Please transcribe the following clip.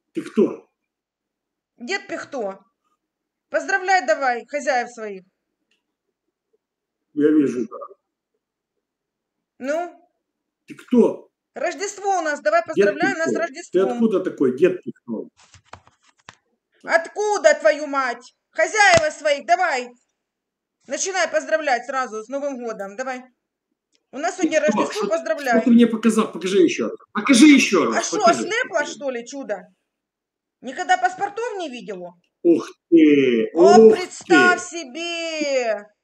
Ты кто? Дед Пихто. Поздравляй давай хозяев своих. Я вижу, да. Ну? Ты кто? Рождество у нас. Давай Дед поздравляй нас с Пихто. Ты Рождеством. откуда такой, Дед Пихто? Откуда, твою мать? Хозяева своих, давай. Начинай поздравлять сразу с Новым годом. Давай. У нас Ты сегодня кто? Рождество, Что поздравляй. ты мне показал? Покажи еще раз. Покажи еще раз. А что, Покажи. ослепла, что ли, чудо? Никогда паспортов не видела? Ух ты! О, Ух представь ты! себе!